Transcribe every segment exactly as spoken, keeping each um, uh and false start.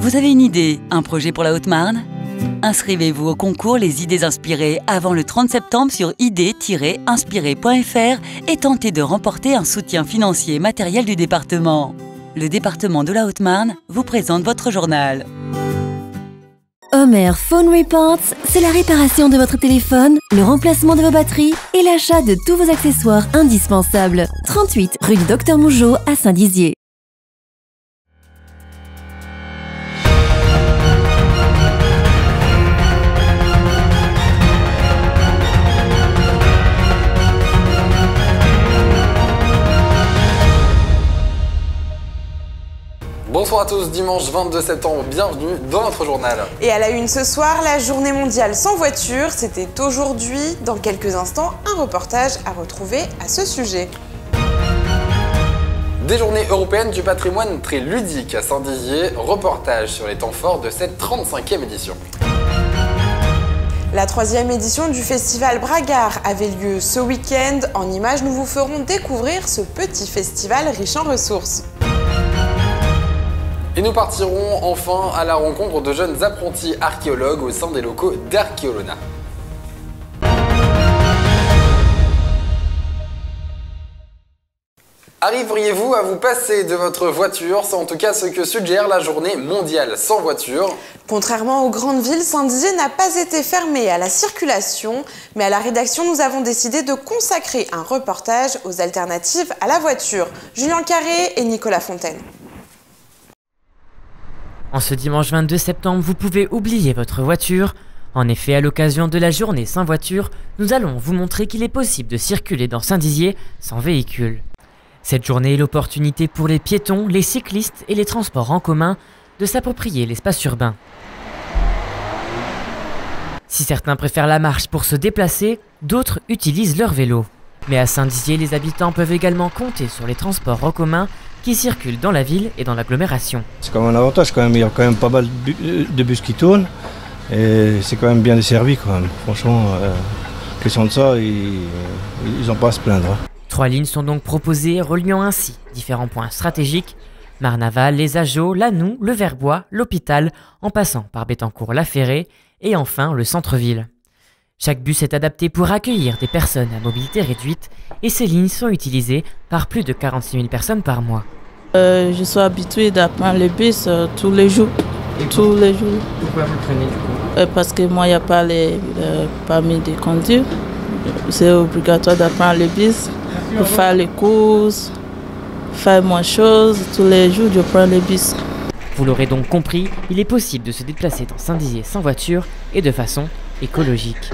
Vous avez une idée, un projet pour la Haute-Marne? Inscrivez-vous au concours Les idées inspirées avant le trente septembre sur idées tiret inspirées point F R et tentez de remporter un soutien financier et matériel du département. Le département de la Haute-Marne vous présente votre journal. Homer Phone Reports, c'est la réparation de votre téléphone, le remplacement de vos batteries et l'achat de tous vos accessoires indispensables. trente-huit rue du Docteur Mougeot à Saint-Dizier. Bonsoir à tous, dimanche vingt-deux septembre, bienvenue dans notre journal. Et à la une ce soir, la journée mondiale sans voiture, c'était aujourd'hui. Dans quelques instants, un reportage à retrouver à ce sujet. Des journées européennes du patrimoine très ludiques à Saint-Dizier, reportage sur les temps forts de cette trente-cinquième édition. La troisième édition du festival Bragard avait lieu ce week-end. En images, nous vous ferons découvrir ce petit festival riche en ressources. Et nous partirons enfin à la rencontre de jeunes apprentis archéologues au sein des locaux d'Archéolona. Arriveriez-vous à vous passer de votre voiture? C'est en tout cas ce que suggère la journée mondiale sans voiture. Contrairement aux grandes villes, Saint-Dizier n'a pas été fermé à la circulation, mais à la rédaction, nous avons décidé de consacrer un reportage aux alternatives à la voiture. Julien Carré et Nicolas Fontaine. En ce dimanche vingt-deux septembre, vous pouvez oublier votre voiture. En effet, à l'occasion de la journée sans voiture, nous allons vous montrer qu'il est possible de circuler dans Saint-Dizier sans véhicule. Cette journée est l'opportunité pour les piétons, les cyclistes et les transports en commun de s'approprier l'espace urbain. Si certains préfèrent la marche pour se déplacer, d'autres utilisent leur vélo. Mais à Saint-Dizier, les habitants peuvent également compter sur les transports en commun qui circulent dans la ville et dans l'agglomération. C'est quand même un avantage, quand même. Il y a quand même pas mal de bus qui tournent et c'est quand même bien desservi quand même. Franchement, euh, question de ça, ils n'ont pas à se plaindre. Trois lignes sont donc proposées, reliant ainsi différents points stratégiques: Marnaval, les Ageaux, Lannou, le Verbois, l'Hôpital, en passant par Bettencourt-la-Ferrée et enfin le centre-ville. Chaque bus est adapté pour accueillir des personnes à mobilité réduite et ces lignes sont utilisées par plus de quarante-six mille personnes par mois. Euh, je suis habituée à prendre le bus euh, tous les jours. Et tous les jours. Pourquoi vous prenez du coup euh, Parce que moi, il n'y a pas les euh, permis de conduire. C'est obligatoire d'apprendre le bus pour faire les courses, faire moins de choses. Tous les jours, je prends le bus. Vous l'aurez donc compris, il est possible de se déplacer dans Saint-Dizier sans voiture et de façon écologique.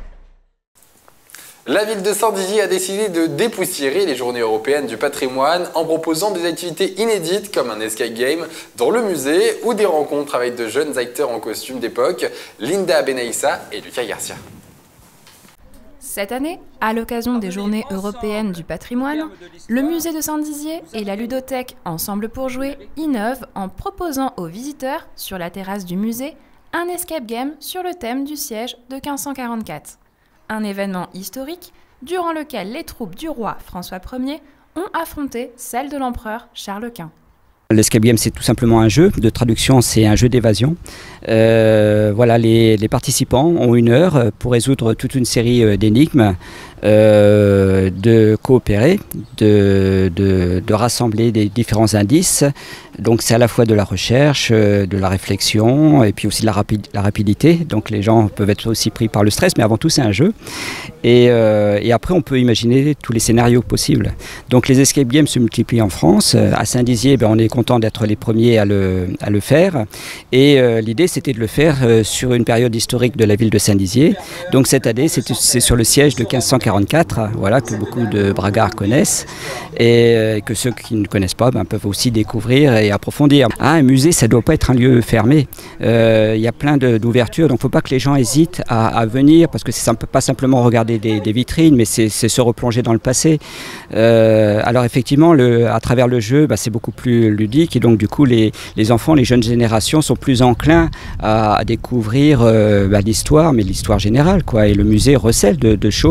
La ville de Saint-Dizier a décidé de dépoussiérer les journées européennes du patrimoine en proposant des activités inédites comme un escape game dans le musée ou des rencontres avec de jeunes acteurs en costume d'époque, Linda Benaïssa et Lucas Garcia. Cette année, à l'occasion des Journées européennes du patrimoine, le musée de Saint-Dizier et la ludothèque Ensemble pour jouer innovent en proposant aux visiteurs, sur la terrasse du musée, un escape game sur le thème du siège de quinze cent quarante-quatre. Un événement historique durant lequel les troupes du roi François Ier ont affronté celles de l'empereur Charles Quint. L'escape game, c'est tout simplement un jeu. De traduction, c'est un jeu d'évasion. Euh, voilà, les, les participants ont une heure pour résoudre toute une série d'énigmes, euh, de coopérer, de, de, de rassembler des différents indices. Donc c'est à la fois de la recherche, de la réflexion et puis aussi de la, rapi la rapidité. Donc les gens peuvent être aussi pris par le stress, mais avant tout c'est un jeu. Et, euh, et après on peut imaginer tous les scénarios possibles. Donc les escape games se multiplient en France. À Saint-Dizier, ben, on est content d'être les premiers à le, à le faire. Et euh, l'idée c'était de le faire euh, sur une période historique de la ville de Saint-Dizier. Donc cette année c'est sur le siège de quinze cent quarante-quatre, voilà, que beaucoup de bragards connaissent. Et euh, que ceux qui ne connaissent pas ben, peuvent aussi découvrir et approfondir. Ah, un musée, ça ne doit pas être un lieu fermé. Il euh, y a plein d'ouvertures, donc il ne faut pas que les gens hésitent à, à venir, parce que c'est pas simplement regarder des, des vitrines, mais c'est se replonger dans le passé. Euh, alors effectivement, le, à travers le jeu, bah, c'est beaucoup plus ludique, et donc du coup, les, les enfants, les jeunes générations sont plus enclins à, à découvrir euh, bah, l'histoire, mais l'histoire générale, quoi. Et le musée recèle de, de choses.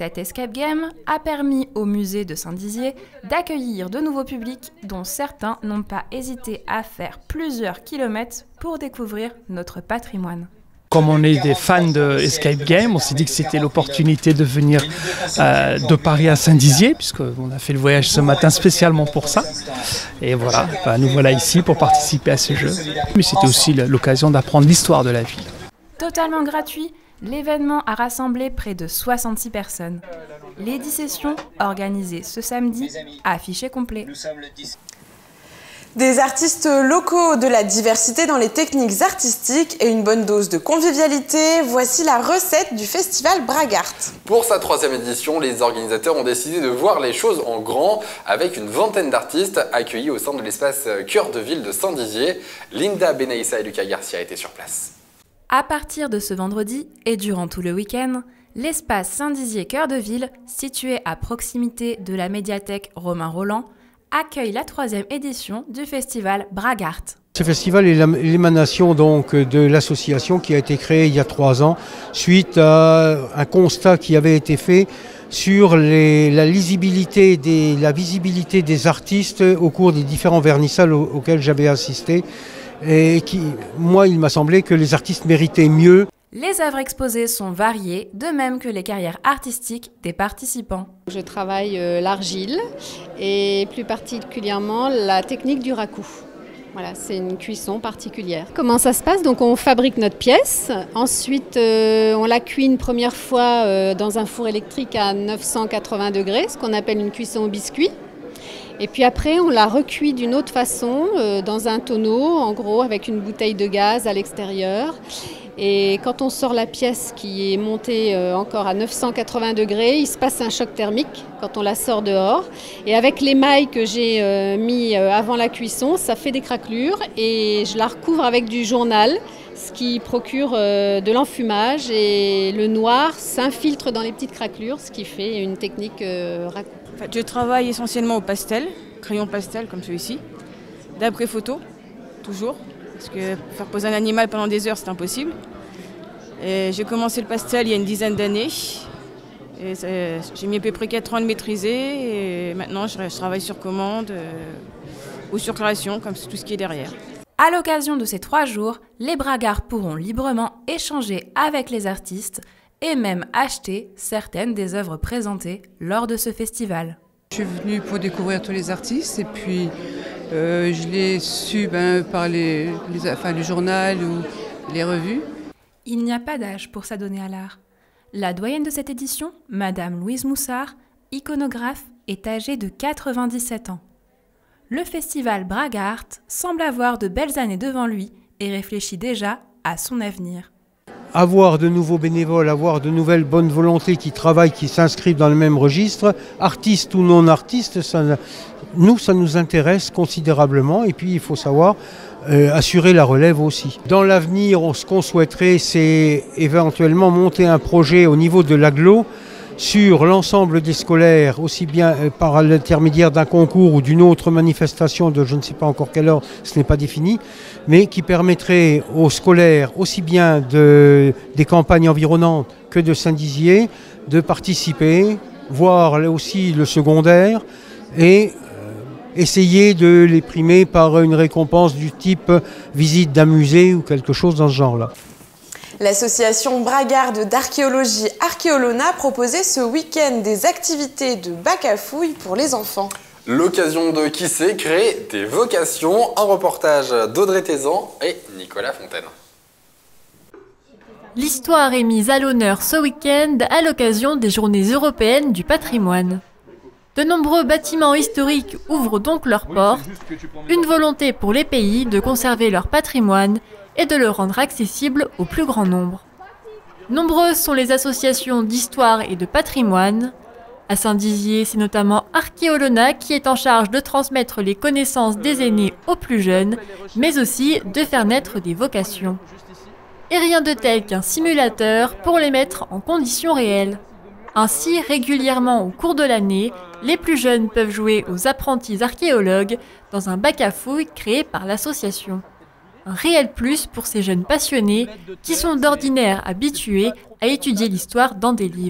Cet escape game a permis au musée de Saint-Dizier d'accueillir de nouveaux publics dont certains n'ont pas hésité à faire plusieurs kilomètres pour découvrir notre patrimoine. Comme on est des fans de escape game, on s'est dit que c'était l'opportunité de venir euh, de Paris à Saint-Dizier, puisqu'on a fait le voyage ce matin spécialement pour ça. Et voilà, bah, nous voilà ici pour participer à ce jeu. Mais c'était aussi l'occasion d'apprendre l'histoire de la ville. Totalement gratuit, l'événement a rassemblé près de soixante-six personnes. Les dix sessions, organisées ce samedi, affichées complet. Des artistes locaux, de la diversité dans les techniques artistiques et une bonne dose de convivialité, voici la recette du festival Bragart. Pour sa troisième édition, les organisateurs ont décidé de voir les choses en grand avec une vingtaine d'artistes accueillis au sein de l'espace Cœur de Ville de Saint-Dizier. Linda Benaïssa et Lucas Garcia étaient sur place. À partir de ce vendredi et durant tout le week-end, l'espace Saint-Dizier Cœur de Ville, situé à proximité de la médiathèque Romain Rolland, accueille la troisième édition du festival Bragart. Ce festival est l'émanation donc de l'association qui a été créée il y a trois ans suite à un constat qui avait été fait sur les, la lisibilité, des, la visibilité des artistes au cours des différents vernissages auxquels j'avais assisté. Et qui, moi, il m'a semblé que les artistes méritaient mieux. Les œuvres exposées sont variées, de même que les carrières artistiques des participants. Je travaille euh, l'argile et plus particulièrement la technique du raku. Voilà, c'est une cuisson particulière. Comment ça se passe? Donc on fabrique notre pièce, ensuite euh, on la cuit une première fois euh, dans un four électrique à neuf cent quatre-vingts degrés, ce qu'on appelle une cuisson au biscuit. Et puis après, on la recuit d'une autre façon, euh, dans un tonneau, en gros, avec une bouteille de gaz à l'extérieur. Et quand on sort la pièce qui est montée euh, encore à neuf cent quatre-vingts degrés, il se passe un choc thermique quand on la sort dehors. Et avec l'émail que j'ai euh, mis euh, avant la cuisson, ça fait des craquelures et je la recouvre avec du journal, ce qui procure euh, de l'enfumage et le noir s'infiltre dans les petites craquelures, ce qui fait une technique euh, raku. En fait, je travaille essentiellement au pastel, crayon pastel comme celui-ci, d'après photo, toujours, parce que faire poser un animal pendant des heures c'est impossible. Et j'ai commencé le pastel il y a une dizaine d'années, et j'ai mis à peu près quatre ans de maîtriser, et maintenant je, je travaille sur commande euh, ou sur création, comme tout ce qui est derrière. À l'occasion de ces trois jours, les bragards pourront librement échanger avec les artistes et même acheter certaines des œuvres présentées lors de ce festival. Je suis venue pour découvrir tous les artistes et puis euh, je l'ai su ben, par les, les, enfin, le journal ou les revues. Il n'y a pas d'âge pour s'adonner à l'art. La doyenne de cette édition, Madame Louise Moussard, iconographe, est âgée de quatre-vingt-dix-sept ans. Le festival Bragart semble avoir de belles années devant lui et réfléchit déjà à son avenir. Avoir de nouveaux bénévoles, avoir de nouvelles bonnes volontés qui travaillent, qui s'inscrivent dans le même registre, artistes ou non artistes, ça, nous, ça nous intéresse considérablement. Et puis, il faut savoir euh, assurer la relève aussi. Dans l'avenir, ce qu'on souhaiterait, c'est éventuellement monter un projet au niveau de l'agglo sur l'ensemble des scolaires, aussi bien par l'intermédiaire d'un concours ou d'une autre manifestation de je ne sais pas encore quelle heure, ce n'est pas défini, mais qui permettrait aux scolaires, aussi bien de, des campagnes environnantes que de Saint-Dizier, de participer, voir aussi le secondaire et euh, essayer de les primer par une récompense du type visite d'un musée ou quelque chose dans ce genre-là. L'association Bragarde d'archéologie Archéolona proposait ce week-end des activités de bac à fouilles pour les enfants. L'occasion de, qui sait, créer des vocations. Un reportage d'Audrey Tézan et Nicolas Fontaine. L'histoire est mise à l'honneur ce week-end à l'occasion des Journées européennes du patrimoine. De nombreux bâtiments historiques ouvrent donc leurs portes, une volonté pour les pays de conserver leur patrimoine et de le rendre accessible au plus grand nombre. Nombreuses sont les associations d'histoire et de patrimoine. À Saint-Dizier, c'est notamment Archéolona qui est en charge de transmettre les connaissances des aînés aux plus jeunes, mais aussi de faire naître des vocations. Et rien de tel qu'un simulateur pour les mettre en conditions réelles. Ainsi, régulièrement au cours de l'année, les plus jeunes peuvent jouer aux apprentis archéologues dans un bac à fouilles créé par l'association. Un réel plus pour ces jeunes passionnés qui sont d'ordinaire habitués à étudier l'histoire dans des livres.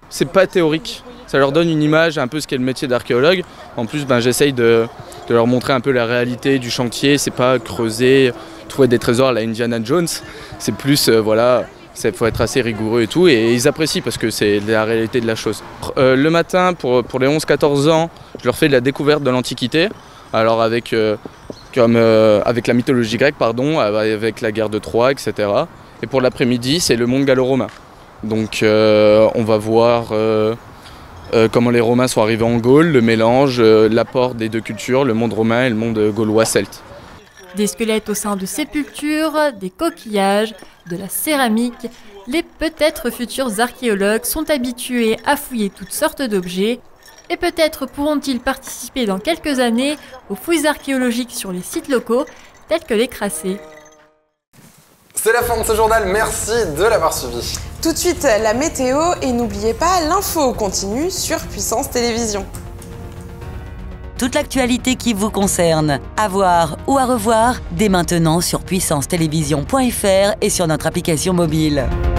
c'est pas théorique. Ça leur donne une image un peu ce qu'est le métier d'archéologue. En plus, ben, j'essaye de, de leur montrer un peu la réalité du chantier. C'est pas creuser, trouver des trésors à la Indiana Jones. C'est plus, euh, voilà, il faut être assez rigoureux et tout. Et ils apprécient parce que c'est la réalité de la chose. Euh, le matin, pour, pour les onze quatorze ans, je leur fais de la découverte de l'Antiquité. Alors avec, euh, comme, euh, avec la mythologie grecque, pardon, avec la guerre de Troie, et cetera. Et pour l'après-midi, c'est le monde gallo-romain. Donc euh, on va voir euh, euh, comment les Romains sont arrivés en Gaule, le mélange, euh, l'apport des deux cultures, le monde romain et le monde gaulois-celte. Des squelettes au sein de sépultures, des coquillages, de la céramique, les peut-être futurs archéologues sont habitués à fouiller toutes sortes d'objets et peut-être pourront-ils participer dans quelques années aux fouilles archéologiques sur les sites locaux tels que les Crassés. C'est la fin de ce journal, merci de l'avoir suivi. Tout de suite, la météo et n'oubliez pas l'info continue sur Puissance Télévision. Toute l'actualité qui vous concerne, à voir ou à revoir, dès maintenant sur puissance télévision point F R et sur notre application mobile.